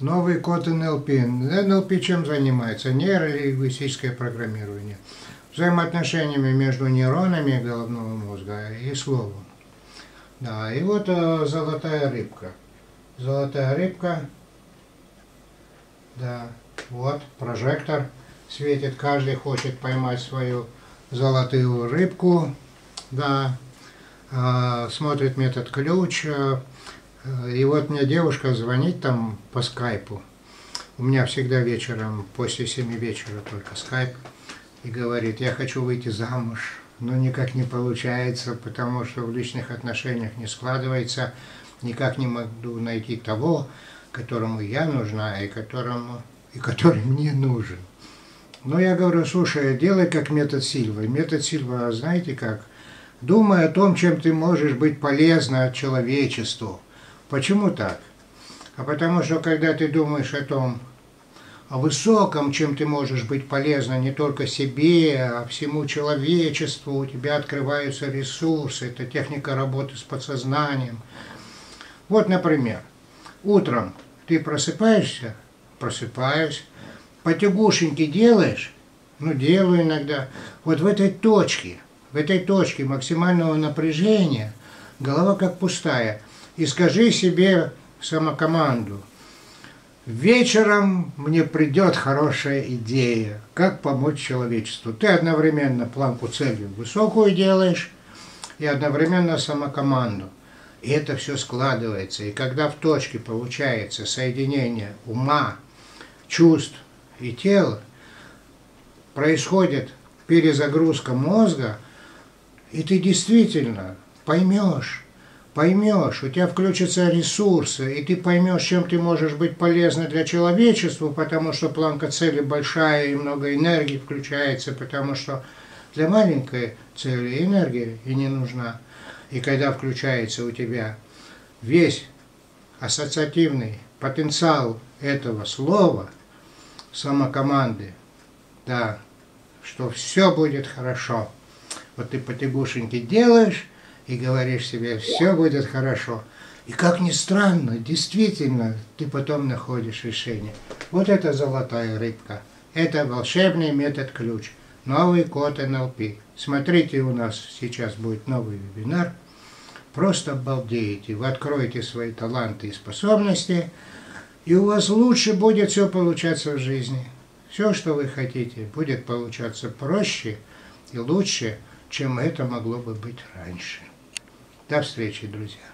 Новый код НЛП. НЛП чем занимается? Нейролингвистическое программирование. Взаимоотношениями между нейронами головного мозга и словом. Да, и вот золотая рыбка. Золотая рыбка. Да, вот прожектор светит. Каждый хочет поймать свою золотую рыбку. Да, смотрит метод ключ. И вот мне девушка звонит там по скайпу. У меня всегда вечером, после 7 вечера только скайп. И говорит, я хочу выйти замуж, но никак не получается, потому что в личных отношениях не складывается. Никак не могу найти того, которому я нужна и который мне нужен. Но я говорю, слушай, делай как метод Сильва. Метод Сильва, знаете как? Думай о том, чем ты можешь быть полезна человечеству. Почему так? А потому что, когда ты думаешь о высоком, чем ты можешь быть полезна не только себе, а всему человечеству, у тебя открываются ресурсы, это техника работы с подсознанием. Вот, например, утром ты просыпаешься, просыпаюсь, потягушеньки делаешь, делаю иногда, вот в этой точке максимального напряжения, голова как пустая, и скажи себе самокоманду. Вечером мне придет хорошая идея, как помочь человечеству. Ты одновременно планку целью высокую делаешь и одновременно самокоманду. И это все складывается. И когда в точке получается соединение ума, чувств и тела, происходит перезагрузка мозга, и ты действительно поймешь, у тебя включатся ресурсы, и ты поймешь, чем ты можешь быть полезна для человечества, потому что планка цели большая и много энергии включается, потому что для маленькой цели энергия и не нужна. И когда включается у тебя весь ассоциативный потенциал этого слова, самокоманды, да, что все будет хорошо. Вот ты потягушеньки делаешь, и говоришь себе, все будет хорошо. И как ни странно, действительно, ты потом находишь решение. Вот это золотая рыбка. Это волшебный метод ключ. Новый код НЛП. Смотрите, у нас сейчас будет новый вебинар. Просто обалдеете. Вы откроете свои таланты и способности, и у вас лучше будет все получаться в жизни. Все, что вы хотите, будет получаться проще и лучше, чем это могло бы быть раньше. До встречи, друзья.